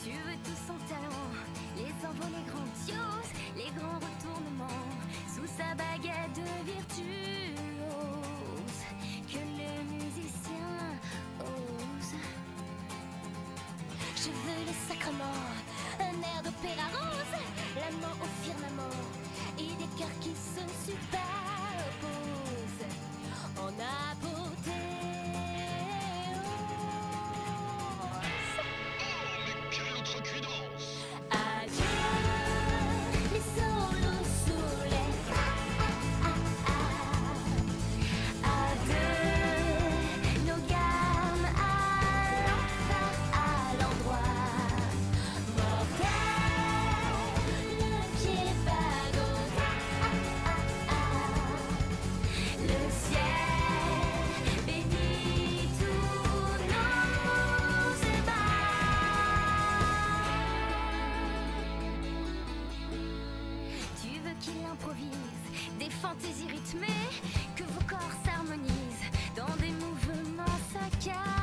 Tu veux tout son talent, les envolées grandioses, les grands retournements, sous sa baguette virtuose, que le musicien ose. Je veux les sacrements, un air d'opéra rose, l'amant au firmament, et des cœurs qui se superposent en beauté. Quelle outrecuidance! Adieu les solos sous les à deux nos gammes à l'enfer, à l'endroit mortel, le pied badaud, le ciel bénit tous nos ébats. Tu veux qu'il improvise des fantaisies rythmées, que vos corps s'harmonisent dans des mouvements saccages.